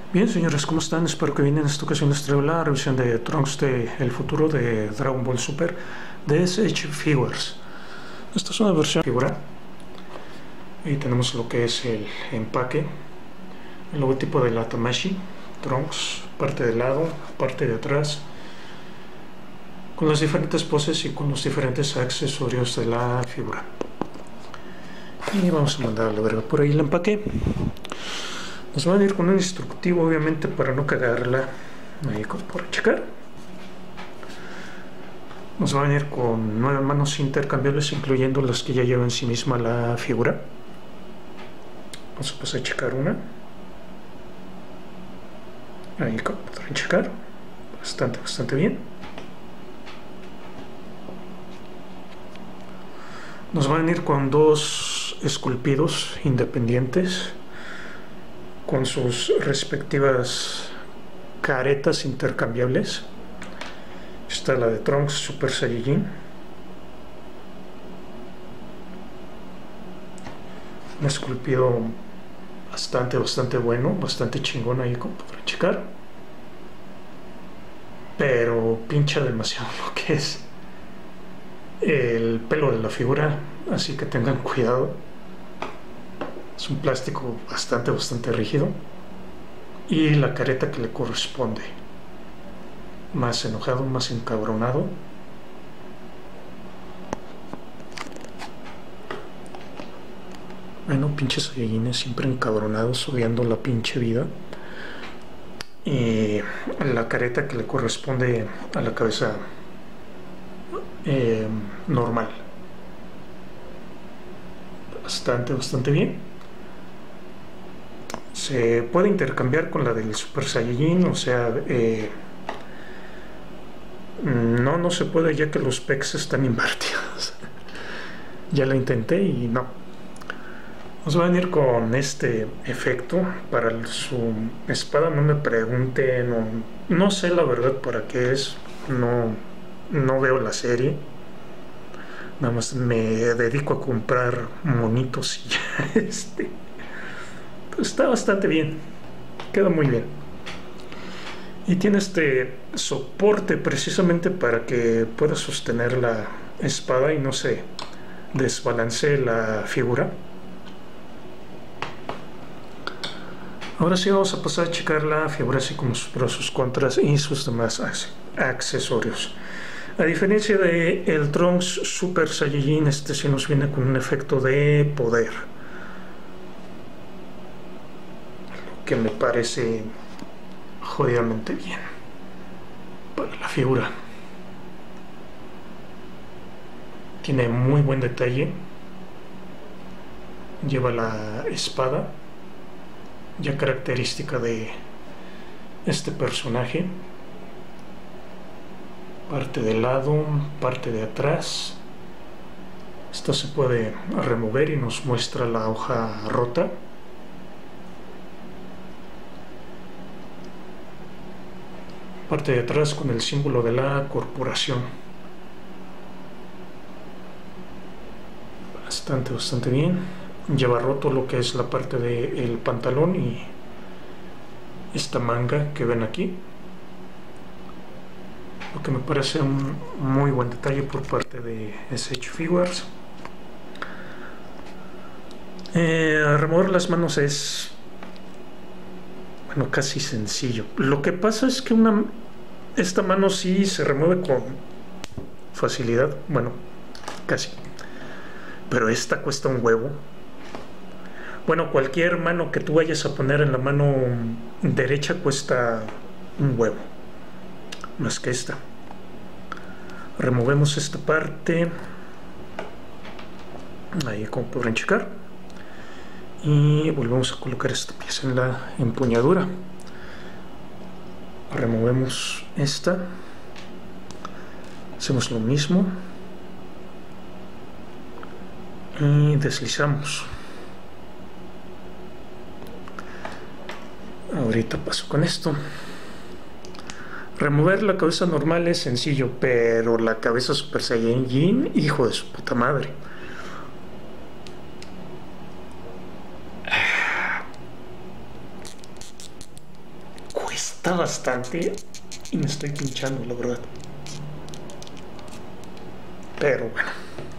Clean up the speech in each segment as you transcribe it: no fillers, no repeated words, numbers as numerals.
Bien, señores, ¿cómo están? Espero que bien. En esta ocasión les traigo la revisión de Trunks de El Futuro de Dragon Ball Super de SH Figures. Esta es una versión figura. Ahí tenemos lo que es el empaque, el logotipo de la Tamashii, Trunks, parte de lado, parte de atrás, con las diferentes poses y con los diferentes accesorios de la figura. Y vamos a mandar a la verga por ahí el empaque. Nos van a ir con un instructivo, obviamente, para no cagarla. Ahí por checar. Nos van a ir con 9 manos intercambiables, incluyendo las que ya lleva en sí misma la figura. Vamos a pasar a checar una. Ahí como podrán checar. Bastante bien. Nos van a ir con 2 esculpidos independientes, con sus respectivas caretas intercambiables. Está la de Trunks Super Saiyajin, un esculpido bastante bueno, bastante chingón, ahí como podrán checar, pero pincha demasiado lo que es el pelo de la figura, así que tengan cuidado. Es un plástico bastante rígido, y la careta que le corresponde, más enojado, más encabronado. Bueno, pinches Saiyajines siempre encabronados, odiando la pinche vida. Y la careta que le corresponde a la cabeza normal. Bastante bien. Se puede intercambiar con la del Super Saiyajin, o sea, no se puede, ya que los pecs están invertidos. Ya la intenté y no. Nos van a ir con este efecto para su espada. No me pregunten, no sé la verdad para qué es. No veo la serie. Nada más me dedico a comprar monitos y ya. Está bastante bien, queda muy bien. Y tiene este soporte precisamente para que pueda sostener la espada y no se desbalancee la figura. Ahora sí vamos a pasar a checar la figura, así como sus pros, sus contras y sus demás accesorios. A diferencia de el Trunks Super Saiyajin, este sí nos viene con un efecto de poder, que me parece jodidamente bien para la figura. Tiene muy buen detalle. Lleva la espada, ya característica de este personaje, parte de lado, parte de atrás. Esta se puede remover y nos muestra la hoja rota. Parte de atrás con el símbolo de la corporación. Bastante bien. Lleva roto lo que es la parte del pantalón y esta manga que ven aquí, lo que me parece un muy buen detalle por parte de SH Figures. Remover las manos es, bueno, casi sencillo. Lo que pasa es que esta mano sí se remueve con facilidad, bueno, casi, pero esta cuesta un huevo. Bueno, cualquier mano que tú vayas a poner en la mano derecha cuesta un huevo, más que esta. Removemos esta parte, ahí como podrán checar, y volvemos a colocar esta pieza en la empuñadura. Removemos esta, hacemos lo mismo y deslizamos. Ahorita paso con esto. Remover la cabeza normal es sencillo, pero la cabeza Super Saiyajin, hijo de su puta madre. falta bastante y me estoy pinchando, la verdad. Pero bueno,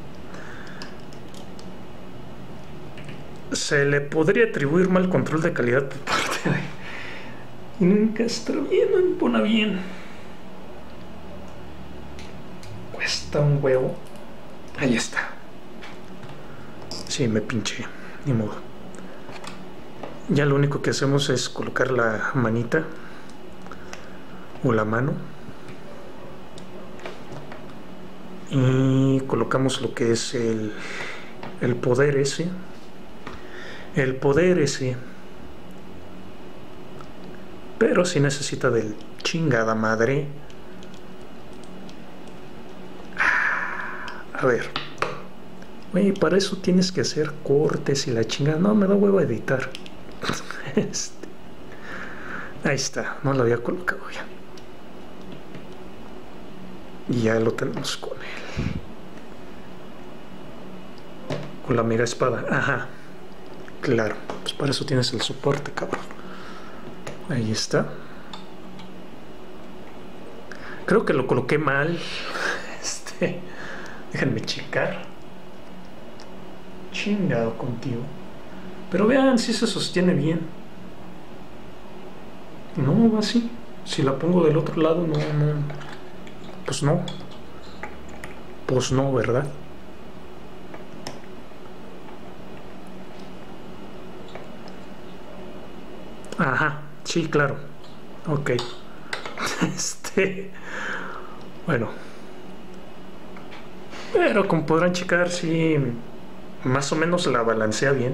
se le podría atribuir mal control de calidad por parte de... Nunca está bien, no impone bien. Cuesta un huevo. Ahí está. Sí, me pinché, ni modo. Ya lo único que hacemos es colocar la manita o la mano y colocamos lo que es el poder ese. El poder ese. Pero si necesita del chingada madre. A ver. Güey, para eso tienes que hacer cortes y la chingada. No, me da huevo editar. Ahí está, no lo había colocado ya. Y ya lo tenemos con él. Con la mega espada. Ajá. Claro, pues para eso tienes el soporte, cabrón. Ahí está. Creo que lo coloqué mal. Déjenme checar. Chingado contigo. Pero vean si se sostiene bien. No, va así. Si la pongo del otro lado, no. Pues no. Pues no, ¿verdad? Ajá, sí, claro. Ok. Bueno. Pero como podrán checar, sí, más o menos la balancea bien.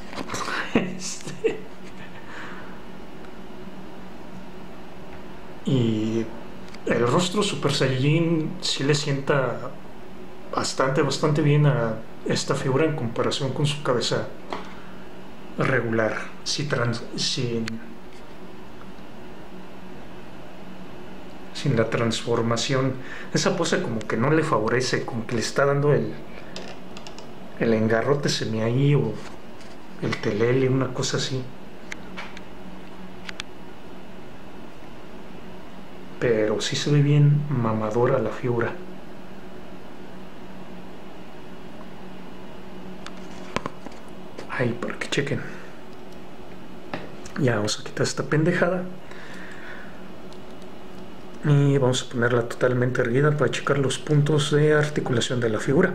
Y el rostro Super Saiyajin sí le sienta bastante bien a esta figura en comparación con su cabeza regular, sin la transformación. Esa pose como que no le favorece, como que le está dando el engarrote semi ahí o el telele, una cosa así. Pero sí se ve bien mamadora la figura. Ahí, para que chequen. Ya vamos a quitar esta pendejada. Y vamos a ponerla totalmente erguida para checar los puntos de articulación de la figura.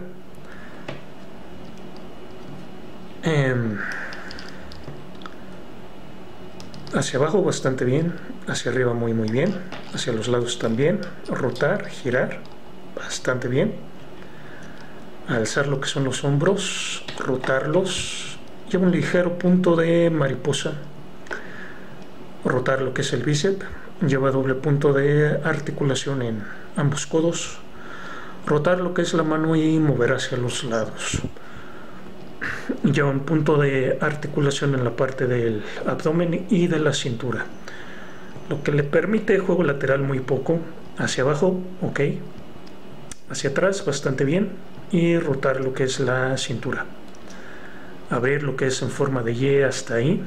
Hacia abajo bastante bien, hacia arriba muy bien, hacia los lados también, rotar, girar, bastante bien. Alzar lo que son los hombros, rotarlos, y un ligero punto de mariposa. Rotar lo que es el bíceps, lleva doble punto de articulación en ambos codos. Rotar lo que es la mano y mover hacia los lados. Lleva un punto de articulación en la parte del abdomen y de la cintura, lo que le permite juego lateral muy poco. Hacia abajo, ok, hacia atrás bastante bien, y rotar lo que es la cintura, abrir lo que es en forma de Y hasta ahí,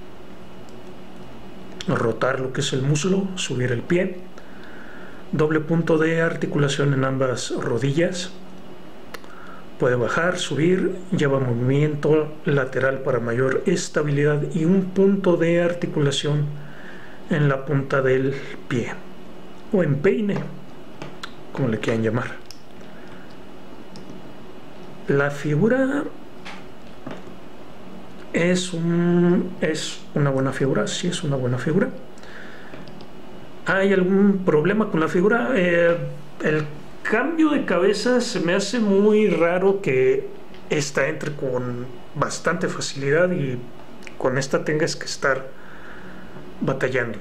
rotar lo que es el muslo, subir el pie, doble punto de articulación en ambas rodillas. Puede bajar, subir, lleva movimiento lateral para mayor estabilidad y un punto de articulación en la punta del pie o empeine, como le quieran llamar. La figura es una buena figura, sí es una buena figura. ¿Hay algún problema con la figura? El cambio de cabeza se me hace muy raro, que esta entre con bastante facilidad y con esta tengas que estar batallando.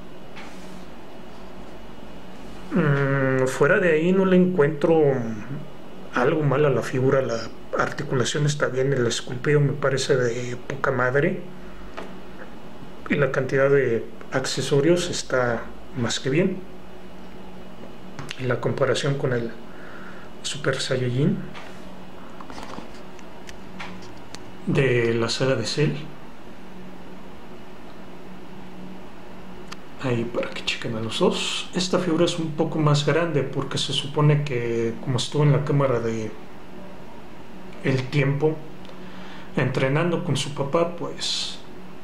Fuera de ahí no le encuentro algo mal a la figura. La articulación está bien, el esculpido me parece de poca madre y la cantidad de accesorios está más que bien. Y la comparación con el Super Saiyajin de la saga de Cell, ahí para que chequen a los dos. Esta figura es un poco más grande porque se supone que como estuvo en la cámara de El Tiempo entrenando con su papá, pues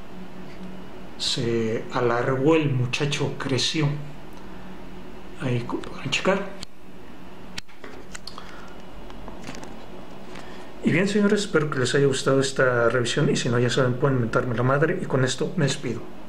se alargó el muchacho, creció. Ahí podrán checar. Y bien, señores, espero que les haya gustado esta revisión y si no, ya saben, pueden mentarme la madre y con esto me despido.